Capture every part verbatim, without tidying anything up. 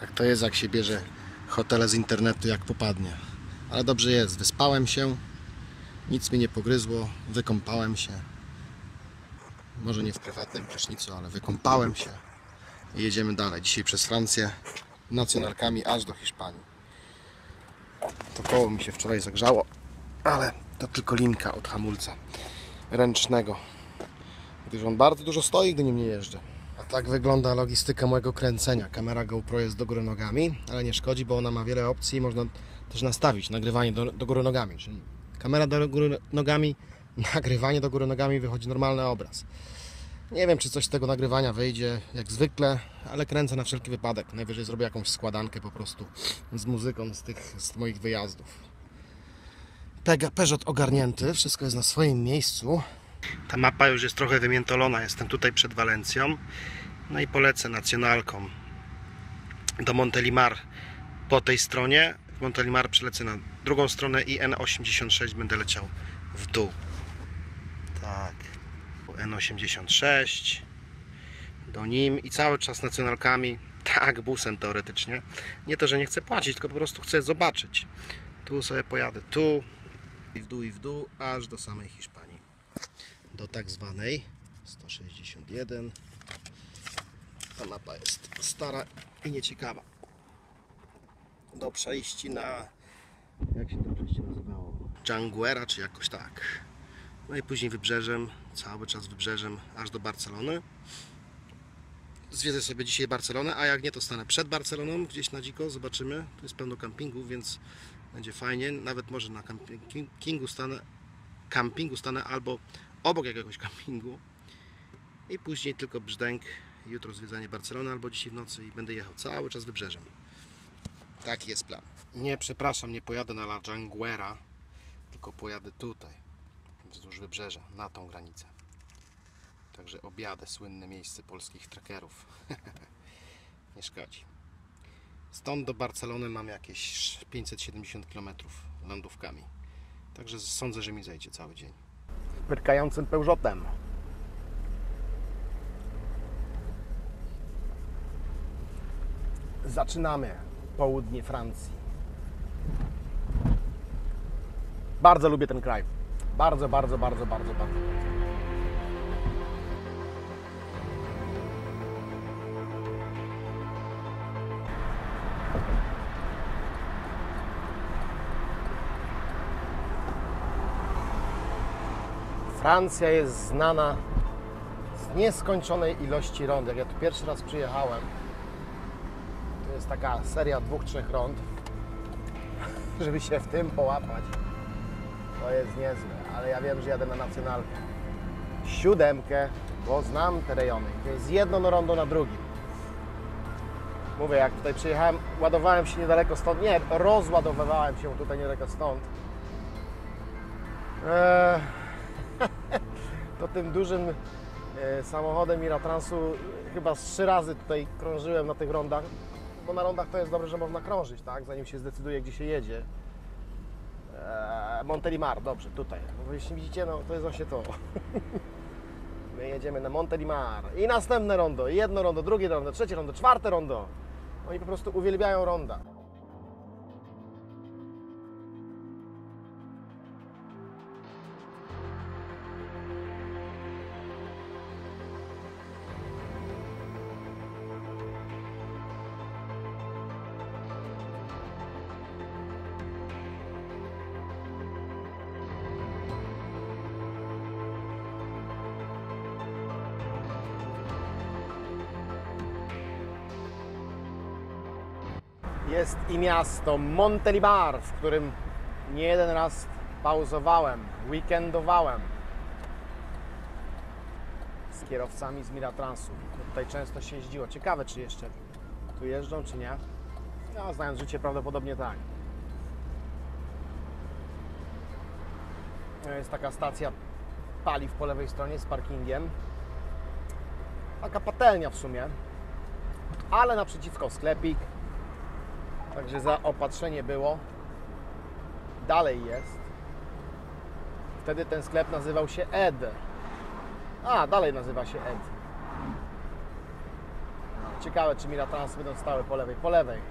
Tak to jest, jak się bierze hotele z internetu, jak popadnie. Ale dobrze jest, wyspałem się, nic mi nie pogryzło, wykąpałem się. Może nie w prywatnym prysznicu, ale wykąpałem się. I jedziemy dalej. Dzisiaj przez Francję, nacjonalkami aż do Hiszpanii. To koło mi się wczoraj zagrzało, ale to tylko linka od hamulca ręcznego, gdyż on bardzo dużo stoi, gdy nim nie jeżdżę. A tak wygląda logistyka mojego kręcenia. Kamera GoPro jest do góry nogami, ale nie szkodzi, bo ona ma wiele opcji i można też nastawić nagrywanie do, do góry nogami. Czyli kamera do góry nogami, nagrywanie do góry nogami, wychodzi normalny obraz. Nie wiem, czy coś z tego nagrywania wyjdzie, jak zwykle, ale kręcę na wszelki wypadek. Najwyżej zrobię jakąś składankę po prostu z muzyką z tych z moich wyjazdów. Pega, Peugeot ogarnięty, wszystko jest na swoim miejscu. Ta mapa już jest trochę wymiętolona, jestem tutaj przed Walencją. No i polecę nacjonalką do Montelimar po tej stronie. W Montelimar przelecę na drugą stronę i N osiemdziesiąt sześć będę leciał w dół. Tak. N osiemdziesiąt sześć do nim i cały czas nacjonalkami, tak, busem teoretycznie. Nie to, że nie chcę płacić, tylko po prostu chcę zobaczyć. Tu sobie pojadę, tu i w dół i w dół, aż do samej Hiszpanii. Do tak zwanej sto sześćdziesiąt jeden. Ta mapa jest stara i nieciekawa. Do przejści na, jak się to przejście nazywało? Janguera, czy jakoś tak. No i później wybrzeżem, cały czas wybrzeżem, aż do Barcelony. Zwiedzę sobie dzisiaj Barcelonę, a jak nie, to stanę przed Barceloną, gdzieś na dziko, zobaczymy. Tu jest pełno kampingów, więc będzie fajnie. Nawet może na kampingu stanę, kampingu stanę albo obok jakiegoś kampingu. I później tylko brzdęk, jutro zwiedzanie Barcelony, albo dzisiaj w nocy i będę jechał cały czas wybrzeżem. Taki jest plan. Nie, przepraszam, nie pojadę na La Janguera, tylko pojadę tutaj, wzdłuż wybrzeża, na tą granicę. Także objadę słynne miejsce polskich trackerów. Nie szkodzi. Stąd do Barcelony mam jakieś pięćset siedemdziesiąt kilometrów lądówkami. Także sądzę, że mi zejdzie cały dzień. Pyrkającym Peugeotem. Zaczynamy południe Francji. Bardzo lubię ten kraj. Bardzo, bardzo, bardzo, bardzo, bardzo. Francja jest znana z nieskończonej ilości rond. Jak ja tu pierwszy raz przyjechałem, to jest taka seria dwóch, trzech rond, żeby się w tym połapać. To jest niezłe, ale ja wiem, że jadę na nacjonalkę. Siódemkę, bo znam te rejony. To jest jedno rondo na drugim. Mówię, jak tutaj przyjechałem, ładowałem się niedaleko stąd. Nie, rozładowywałem się tutaj niedaleko stąd. Eee, to tym dużym e, samochodem Miratransu chyba z trzy razy tutaj krążyłem na tych rondach. Bo na rondach to jest dobrze, że można krążyć, tak? Zanim się zdecyduje, gdzie się jedzie. Montelimar, dobrze, tutaj. Bo jeśli widzicie, no to jest właśnie to. My jedziemy na Montelimar i następne rondo, jedno rondo, drugie rondo, trzecie rondo, czwarte rondo. Oni po prostu uwielbiają ronda. Jest i miasto Montelimar, w którym nie jeden raz pauzowałem, weekendowałem z kierowcami z Miratransu. Tutaj często się jeździło. Ciekawe, czy jeszcze tu jeżdżą, czy nie. No, znając życie, prawdopodobnie tak. Jest taka stacja paliw po lewej stronie z parkingiem. Taka patelnia w sumie, ale naprzeciwko sklepik. Także zaopatrzenie było. Dalej jest. Wtedy ten sklep nazywał się Ed. A, dalej nazywa się Ed. Ciekawe, czy Miratransy będą stały po lewej. Po lewej.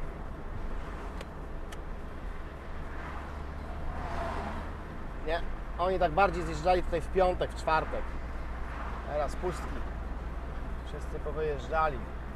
Nie, oni tak bardziej zjeżdżali tutaj w piątek, w czwartek. Teraz pustki. Wszyscy powyjeżdżali.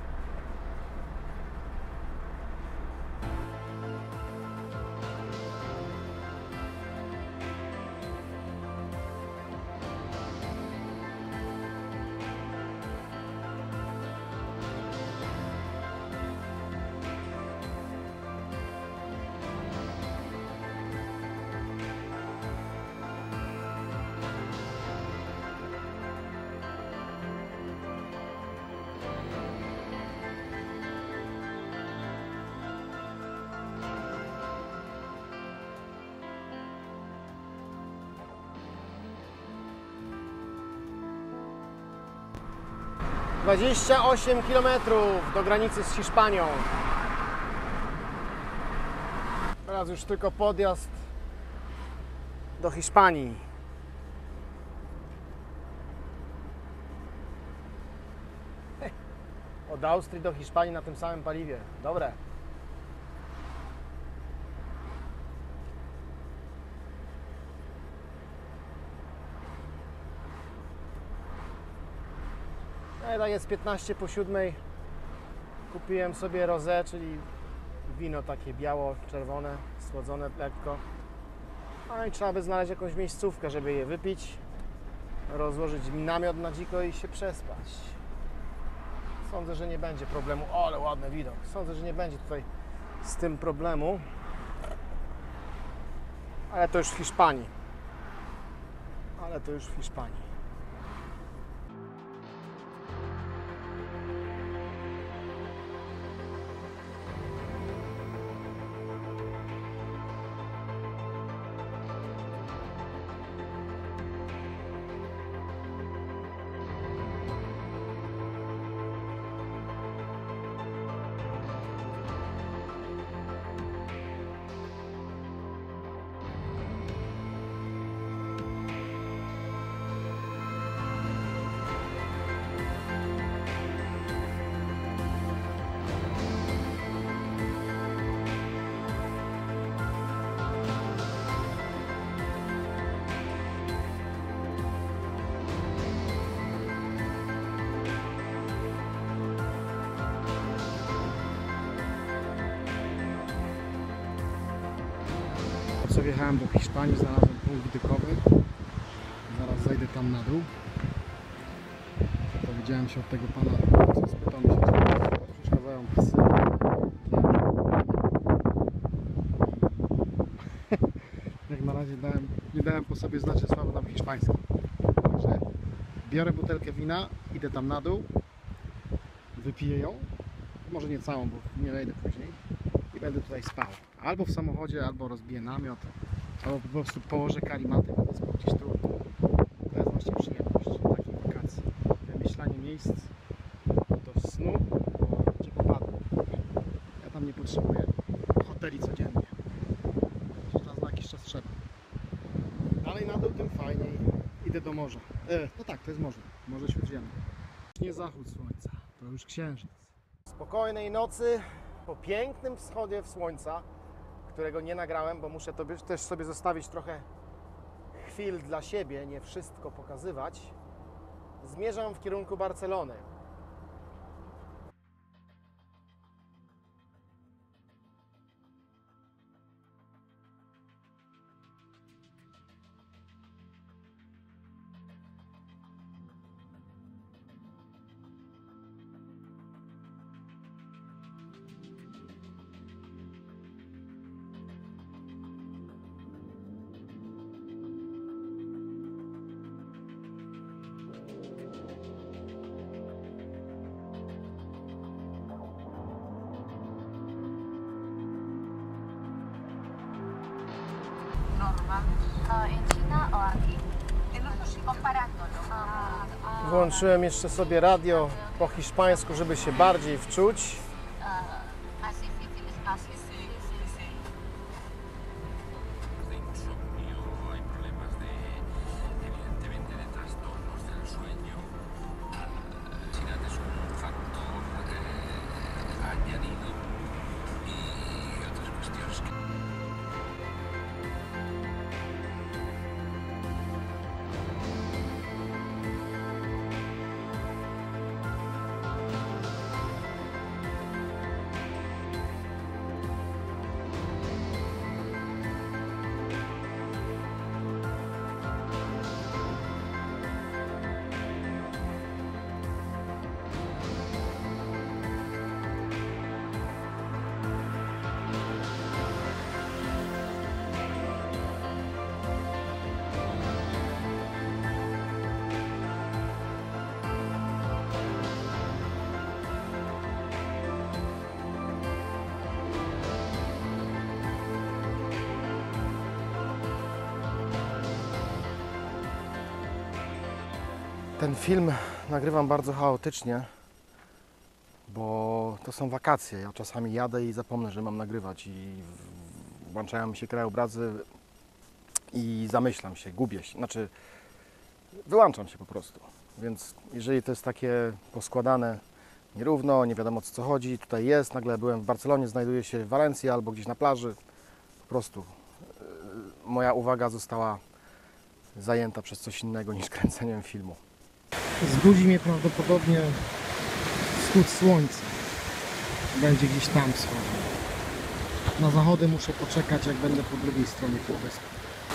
dwadzieścia osiem kilometrów do granicy z Hiszpanią. Teraz już tylko podjazd do Hiszpanii. Od Austrii do Hiszpanii na tym samym paliwie. Dobre. No i tak jest piętnaście po siódmej. Kupiłem sobie rosé, czyli wino takie biało-czerwone, słodzone lekko. No i trzeba by znaleźć jakąś miejscówkę, żeby je wypić, rozłożyć namiot na dziko i się przespać. Sądzę, że nie będzie problemu. O, ale ładny widok. Sądzę, że nie będzie tutaj z tym problemu. Ale to już w Hiszpanii. Ale to już w Hiszpanii. Co wjechałem do Hiszpanii, znalazłem punkt widokowy. Zaraz zejdę tam na dół. Dowiedziałem się od tego pana, co spytał mi się, czy przeszkadzają psy. Jak na razie dałem, nie dałem po sobie znać, że słabo tam hiszpański. Także biorę butelkę wina, idę tam na dół, wypiję ją. Może nie całą, bo nie wejdę później. I będę tutaj spał. Albo w samochodzie, albo rozbiję namiot, albo po prostu położę karimatę, będę spał gdzieś tu. To jest właśnie przyjemność takiej wakacji. Wymyślanie miejsc do snu, bo cię popadło. Ja tam nie potrzebuję hoteli codziennie. Gdzieś raz na jakiś czas trzeba. Dalej na dół, tym fajniej. Idę do morza. E, no tak, to jest morze. Morze Śródziemne. Nie zachód słońca, to już księżyc. Spokojnej nocy po pięknym wschodzie w słońca, którego nie nagrałem, bo muszę to też sobie zostawić trochę chwil dla siebie, nie wszystko pokazywać. Zmierzam w kierunku Barcelony. En China o aquí. Comparándolo. Włączyłem jeszcze sobie radio po hiszpańsku, żeby się bardziej wczuć. Más difícil es más difícil. De insomnio, hay problemas de, evidentemente, de trastornos del sueño. La obesidad es un factor eh, Ten film nagrywam bardzo chaotycznie, bo to są wakacje. Ja czasami jadę i zapomnę, że mam nagrywać i włączają mi się krajobrazy i zamyślam się, gubię się, znaczy wyłączam się po prostu. Więc jeżeli to jest takie poskładane nierówno, nie wiadomo o co chodzi, tutaj jest, nagle byłem w Barcelonie, znajduję się w Walencji albo gdzieś na plaży, po prostu yy, moja uwaga została zajęta przez coś innego niż kręceniem filmu. Zbudzi mnie prawdopodobnie wschód słońca. Będzie gdzieś tam wschodził. Na zachody muszę poczekać, jak będę po drugiej stronie półwyspu.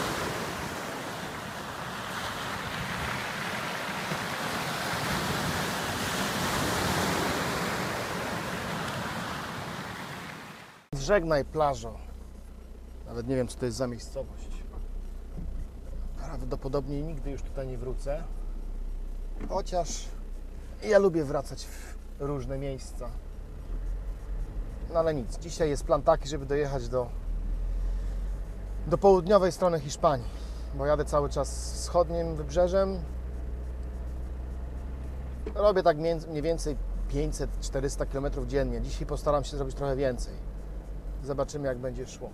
Żegnaj plażo. Nawet nie wiem, co to jest za miejscowość. Prawdopodobnie nigdy już tutaj nie wrócę. Chociaż ja lubię wracać w różne miejsca. No ale nic. Dzisiaj jest plan taki, żeby dojechać do, do południowej strony Hiszpanii. Bo jadę cały czas wschodnim wybrzeżem. Robię tak mniej więcej pięćset do czterystu kilometrów dziennie. Dzisiaj postaram się zrobić trochę więcej. Zobaczymy, jak będzie szło.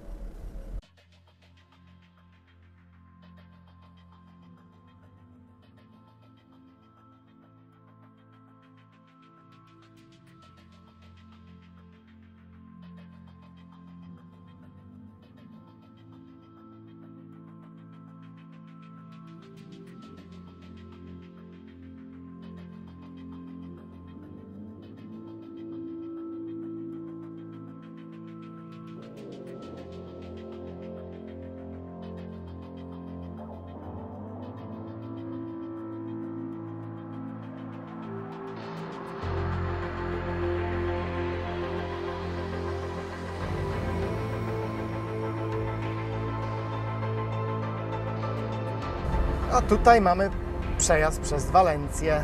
A tutaj mamy przejazd przez Walencję.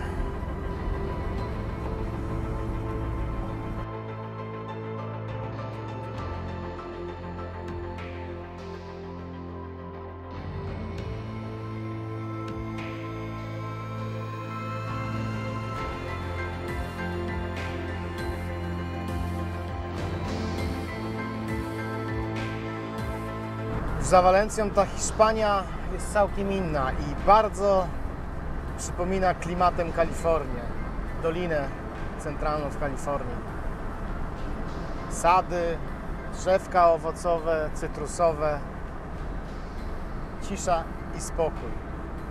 Za Walencją ta Hiszpania jest całkiem inna i bardzo przypomina klimatem Kalifornię, Dolinę Centralną w Kalifornii. Sady, drzewka owocowe, cytrusowe, cisza i spokój.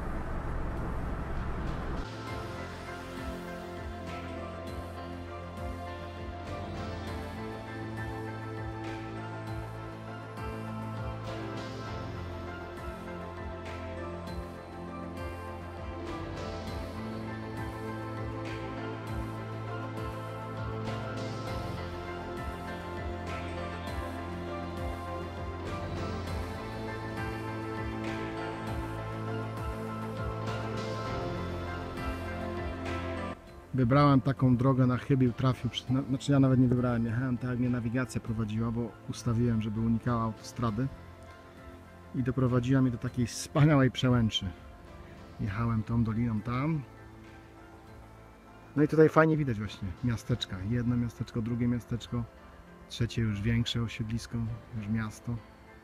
Wybrałem taką drogę, na chybił trafił, znaczy ja nawet nie wybrałem, jechałem tak jak mnie nawigacja prowadziła, bo ustawiłem, żeby unikała autostrady i doprowadziła mnie do takiej wspaniałej przełęczy. Jechałem tą doliną tam, no i tutaj fajnie widać właśnie miasteczka, jedno miasteczko, drugie miasteczko, trzecie już większe osiedlisko, już miasto,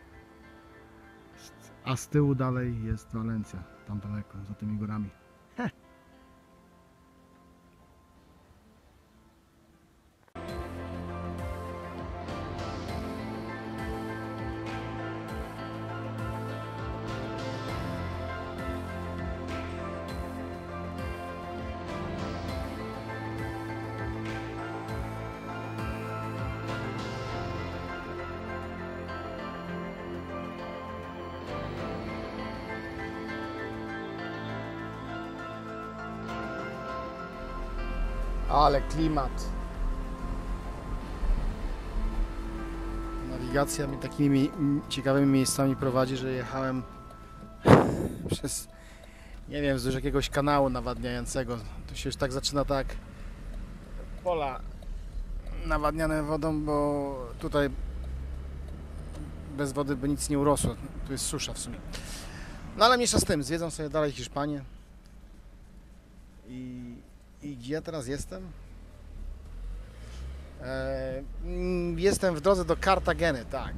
a z tyłu dalej jest Walencja, tam daleko, za tymi górami. Heh. Ale klimat. Nawigacja mi takimi ciekawymi miejscami prowadzi, że jechałem przez, nie wiem, wzdłuż jakiegoś kanału nawadniającego. Tu się już tak zaczyna tak pola nawadniane wodą, bo tutaj bez wody by nic nie urosło. Tu jest susza w sumie. No ale mniejsza z tym, zwiedzam sobie dalej Hiszpanię. I, i gdzie ja teraz jestem? E, mm, jestem w drodze do Kartageny, tak.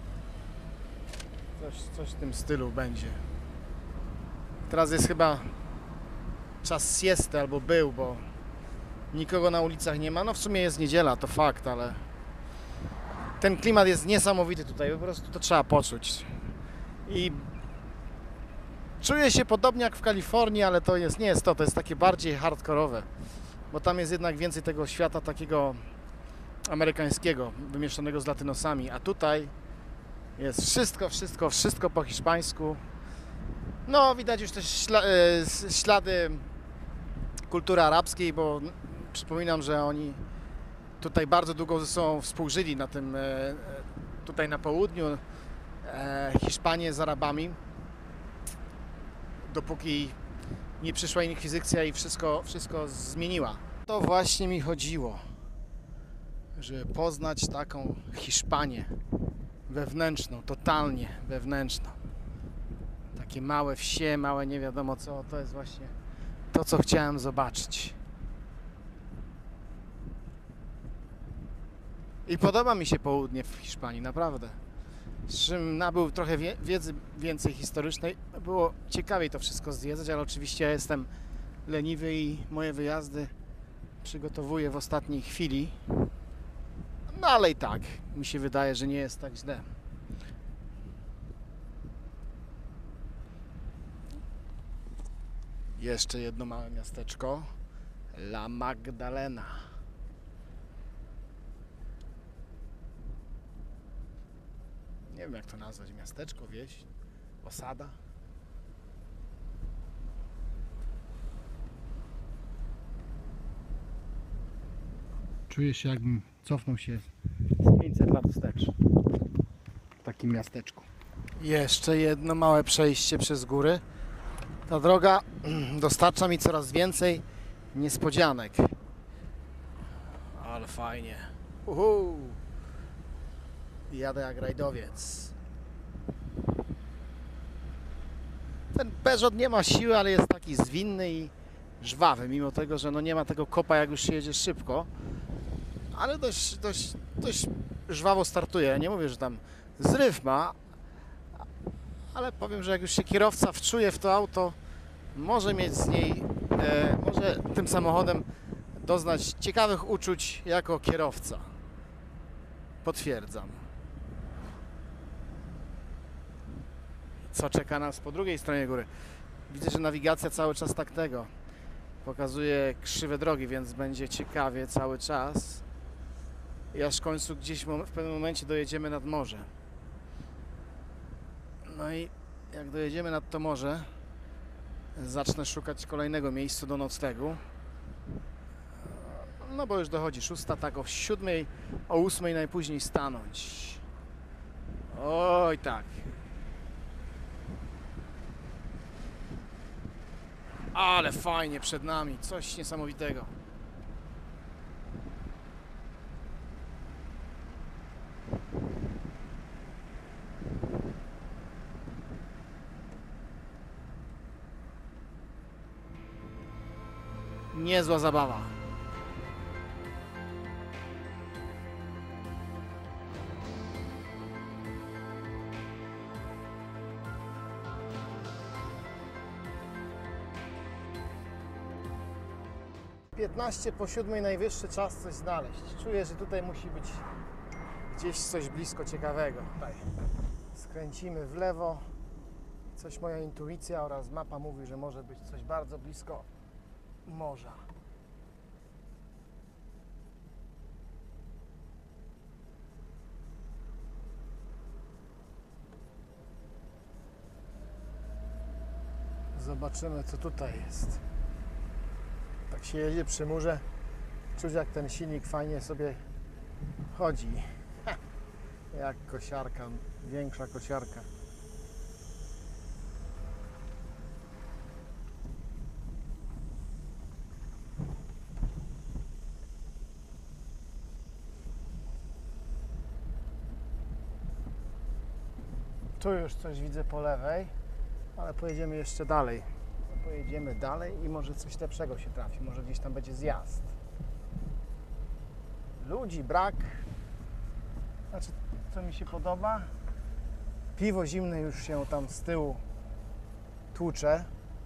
Coś, coś w tym stylu będzie. Teraz jest chyba czas siesty, albo był, bo nikogo na ulicach nie ma. No w sumie jest niedziela, to fakt, ale ten klimat jest niesamowity tutaj, po prostu to trzeba poczuć. I czuję się podobnie jak w Kalifornii, ale to jest, nie jest to, to jest takie bardziej hardkorowe, bo tam jest jednak więcej tego świata takiego amerykańskiego, wymieszanego z latynosami, a tutaj jest wszystko, wszystko, wszystko po hiszpańsku. No, widać już też śla e, ślady kultury arabskiej, bo przypominam, że oni tutaj bardzo długo ze sobą współżyli na tym, e, tutaj na południu, e, Hiszpanię z Arabami, dopóki nie przyszła inkwizycja i wszystko, wszystko zmieniła. To właśnie mi chodziło, żeby poznać taką Hiszpanię wewnętrzną, totalnie wewnętrzną. Takie małe wsie, małe nie wiadomo co, to jest właśnie to, co chciałem zobaczyć. I podoba mi się południe w Hiszpanii, naprawdę. Z czym nabył trochę wie wiedzy więcej historycznej. Było ciekawiej to wszystko zwiedzać, ale oczywiście ja jestem leniwy i moje wyjazdy przygotowuję w ostatniej chwili. No ale i tak, mi się wydaje, że nie jest tak źle. Jeszcze jedno małe miasteczko. La Magdalena. Nie wiem jak to nazwać. Miasteczko, wieś, osada. Czuję się jakbym cofnął się z pięćset lat wstecz. W takim miasteczku. Jeszcze jedno małe przejście przez góry. Ta droga dostarcza mi coraz więcej niespodzianek. Ale fajnie. Uhu. Jadę jak rajdowiec. Ten Peugeot nie ma siły, ale jest taki zwinny i żwawy, mimo tego, że no nie ma tego kopa, jak już się jedzie szybko. Ale dość, dość, dość żwawo startuje. Ja nie mówię, że tam zryw ma, ale powiem, że jak już się kierowca wczuje w to auto, może mieć z niej, e, może tym samochodem doznać ciekawych uczuć jako kierowca. Potwierdzam. Co czeka nas po drugiej stronie góry? Widzę, że nawigacja cały czas tak tego pokazuje krzywe drogi, więc będzie ciekawie cały czas. I aż w końcu gdzieś w pewnym momencie dojedziemy nad morze. No i jak dojedziemy nad to morze, zacznę szukać kolejnego miejsca do noclegu. No bo już dochodzi szósta, tak o siódmej, o ósmej najpóźniej stanąć. Oj tak. Ale fajnie przed nami, coś niesamowitego. Niezła zabawa. piętnaście po siódmej najwyższy czas coś znaleźć. Czuję, że tutaj musi być gdzieś coś blisko ciekawego. Tutaj skręcimy w lewo. Coś moja intuicja oraz mapa mówi, że może być coś bardzo blisko morza. Zobaczymy, co tutaj jest. Tak się jedzie przy murze, czuć jak ten silnik fajnie sobie chodzi. Ha, jak kosiarka, większa kosiarka. Tu już coś widzę po lewej, ale pojedziemy jeszcze dalej. Pojedziemy dalej i może coś lepszego się trafi. Może gdzieś tam będzie zjazd. Ludzi brak. Znaczy, co mi się podoba? Piwo zimne już się tam z tyłu tłucze.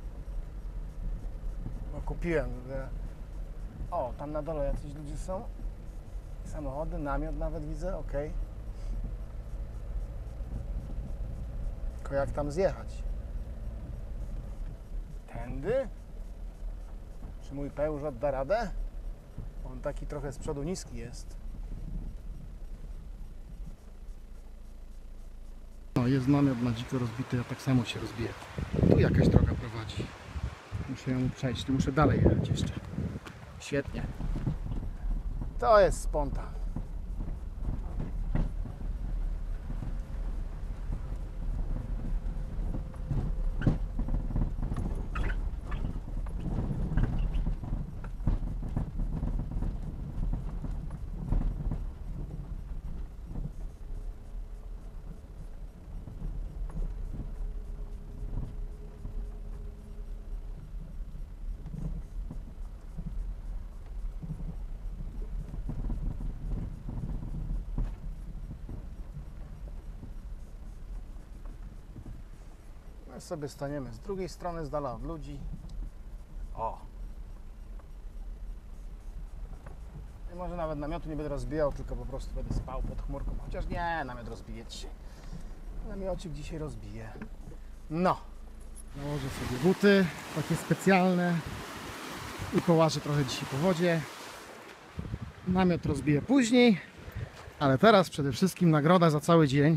Bo kupiłem. O, tam na dole jacyś ludzie są. Samochody, namiot nawet widzę, ok. Tylko jak tam zjechać? Tędy? Czy mój Peugeot da radę? On taki trochę z przodu niski jest. No, jest namiot na dziko rozbity, a tak samo się rozbije. Tu jakaś droga prowadzi. Muszę ją przejść, tu muszę dalej jechać jeszcze. Świetnie. To jest spontan. My sobie staniemy z drugiej strony, z dala od ludzi. O! I może nawet namiotu nie będę rozbijał, tylko po prostu będę spał pod chmurką. Chociaż nie, namiot rozbije dzisiaj. Namiocik dzisiaj rozbije. No! Nałożę sobie buty, takie specjalne. I połażę trochę dzisiaj po wodzie. Namiot rozbiję później. Ale teraz przede wszystkim nagroda za cały dzień.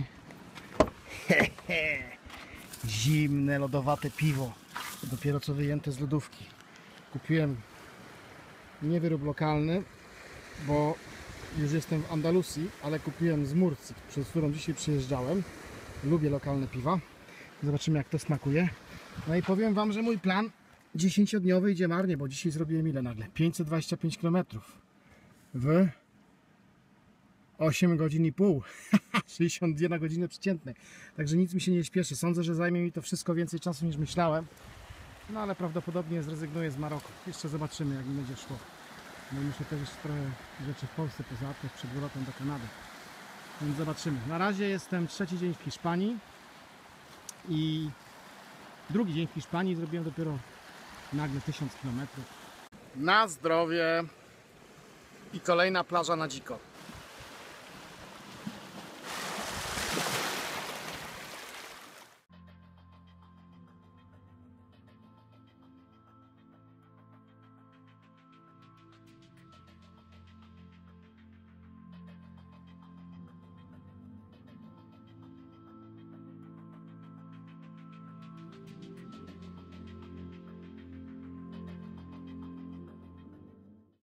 Hehe! Zimne, lodowate piwo. Dopiero co wyjęte z lodówki. Kupiłem nie wyrób lokalny, bo już jestem w Andaluzji, ale kupiłem z Murcji, przez którą dzisiaj przyjeżdżałem. Lubię lokalne piwa. Zobaczymy, jak to smakuje. No i powiem Wam, że mój plan dziesięciodniowy idzie marnie, bo dzisiaj zrobiłem ile nagle? pięćset dwadzieścia pięć kilometrów w osiem godzin i pół. sześćdziesiąt dwie na godzinę przeciętnej. Także nic mi się nie śpieszy. Sądzę, że zajmie mi to wszystko więcej czasu niż myślałem. No ale prawdopodobnie zrezygnuję z Maroka. Jeszcze zobaczymy, jak mi będzie szło. No i muszę też jeszcze trochę rzeczy w Polsce pozałatwiać przed powrotem do Kanady. Więc zobaczymy. Na razie jestem trzeci dzień w Hiszpanii. I drugi dzień w Hiszpanii zrobiłem dopiero nagle tysiąc kilometrów. Na zdrowie! I kolejna plaża na dziko.